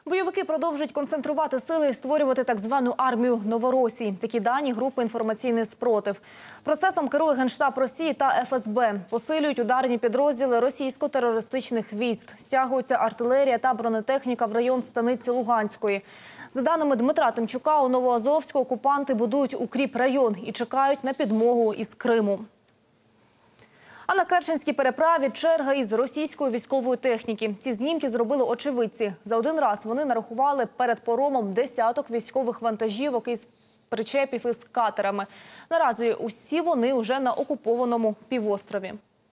Бойовики продовжують концентрувати сили і створювати так звану армію Новоросії. Такі дані групи «Інформаційний спротив». Процесом керує Генштаб Росії та ФСБ. Посилюють ударні підрозділи російсько-терористичних військ. Стягується артилерія та бронетехніка в район станиці Луганської. За даними Дмитра Тимчука, у Новоазовську окупанти будують укріпрайон і чекають на підмогу із Криму. А на Керченській переправі черга із російської військової техніки. Ці знімки зробили очевидці. За один раз вони нарахували перед поромом десяток військових вантажівок із причепів із катерами. Наразі усі вони вже на окупованому півострові.